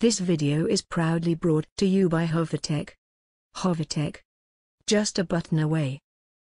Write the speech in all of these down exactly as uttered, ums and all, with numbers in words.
This video is proudly brought to you by Hovatek. Hovatek. Just a button away.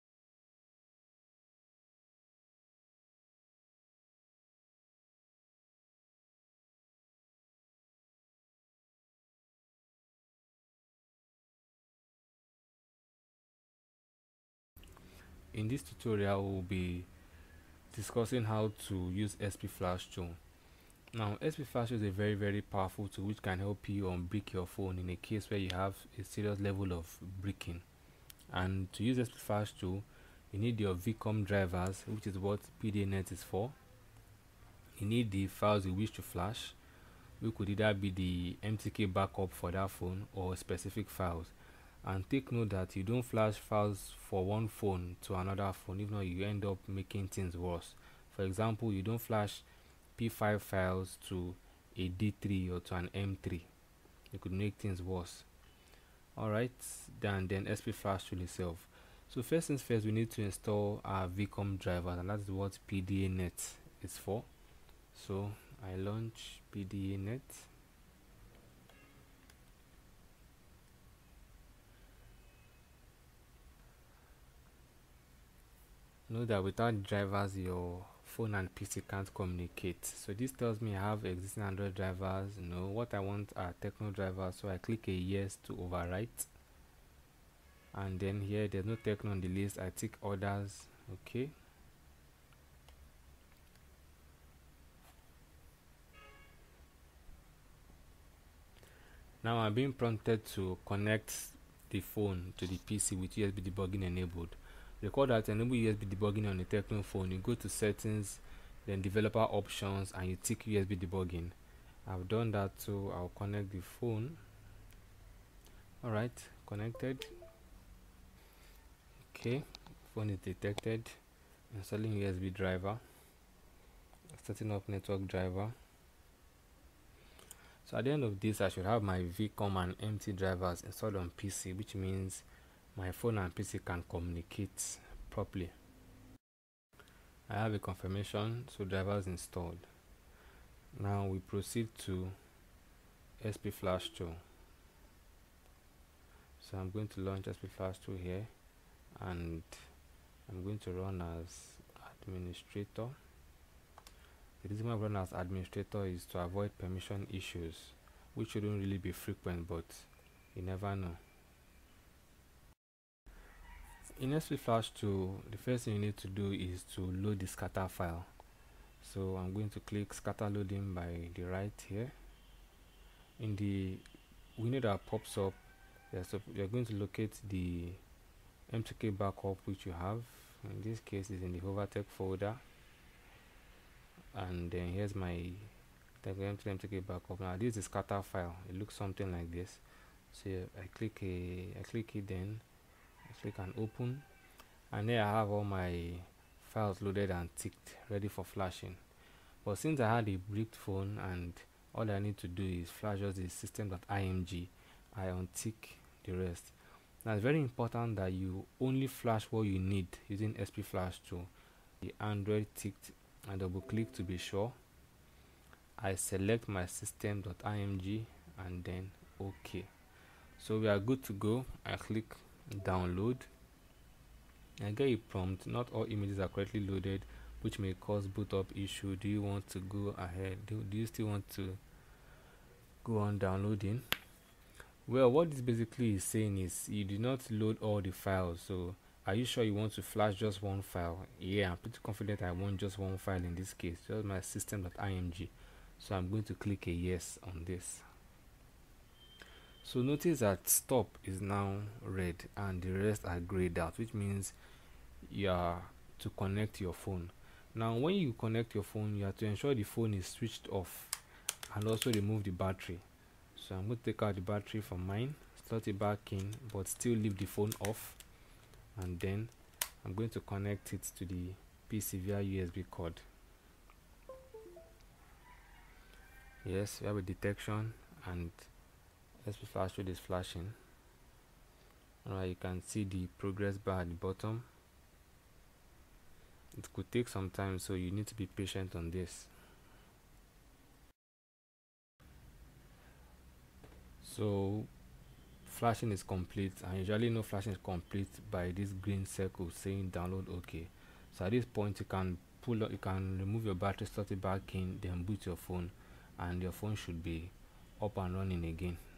In this tutorial, we'll be discussing how to use S P Flash tool. Now, S P Flash is a very very powerful tool which can help you unbrick your phone in a case where you have a serious level of bricking. And to use S P Flash tool, you need your V COM drivers, which is what PdaNet is for. You need the files you wish to flash, which could either be the M T K backup for that phone or specific files. And take note that you don't flash files for one phone to another phone, if not you end up making things worse. For example, you don't flash P five files to a D three or to an M three. It could make things worse. Alright, then then S P Flash tool itself. So first things first, we need to install our V COM driver, and that's what PdaNet is for. So I launch PdaNet. Know that without drivers your phone and P C can't communicate. So this tells me I have existing Android drivers. You know what I want are Tecno drivers, so I click a yes to overwrite, and then here there's no Tecno on the list, I tick others. Okay, now I'm being prompted to connect the phone to the P C with U S B debugging enabled. Recall that to enable U S B debugging on a Tecno phone, you go to settings, then developer options, and you tick U S B debugging. I've done that, so I'll connect the phone. Alright, connected. Okay, phone is detected. Installing U S B driver, setting up network driver. So at the end of this, I should have my V COM and M T drivers installed on P C, which means my phone and P C can communicate properly. I have a confirmation, so drivers installed. Now we proceed to S P Flash tool. So I'm going to launch S P Flash tool here, and I'm going to run as administrator. The reason I run as administrator is to avoid permission issues, which shouldn't really be frequent, but you never know. In S P Flash tool, the first thing you need to do is to load the scatter file. So I'm going to click scatter loading by the right here. In the window that pops up, you're going to locate the M T K backup which you have. In this case, is in the Hovatek folder. And then here's my M T K backup. Now this is the scatter file. It looks something like this. So I click a, I click it, then I click and open, and there I have all my files loaded and ticked, ready for flashing. But since I had a bricked phone and all I need to do is flash just the system.img, I untick the rest. Now it's very important that you only flash what you need using S P Flash tool. The Android ticked, and double click to be sure. I select my system.img and then OK. So we are good to go. I click download. I get a prompt, not all images are correctly loaded, which may cause boot up issue. Do you want to go ahead? Do, do you still want to go on downloading? Well, what this basically is saying is you do not load all the files. So are you sure you want to flash just one file? Yeah, I'm pretty confident I want just one file in this case, just my system.img. So I'm going to click a yes on this. So notice that stop is now red and the rest are grayed out, which means you are to connect your phone. Now when you connect your phone, you have to ensure the phone is switched off and also remove the battery. So I'm going to take out the battery from mine, slot it back in, but still leave the phone off, and then I'm going to connect it to the P C via U S B cord. Yes, we have a detection and S P Flash tool is flashing. Alright, you can see the progress bar at the bottom. It could take some time, so you need to be patient on this. So flashing is complete, and usually no flashing is complete by this green circle saying download okay. So at this point you can pull up, you can remove your battery, slot it back in, then boot your phone, and your phone should be up and running again.